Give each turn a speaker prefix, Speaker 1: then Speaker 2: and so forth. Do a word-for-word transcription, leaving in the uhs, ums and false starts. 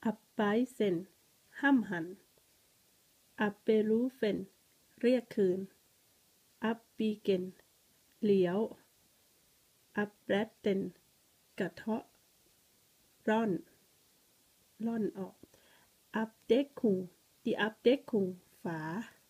Speaker 1: อับไบเซนห้ำหันอับเบรูเฟนเรียกคืนอับบีเกนเลี้ยวอับแบรตเตนกระเทาะร่อนร่อนออกอับเด็กคุงดีอับเด็กคุงฝา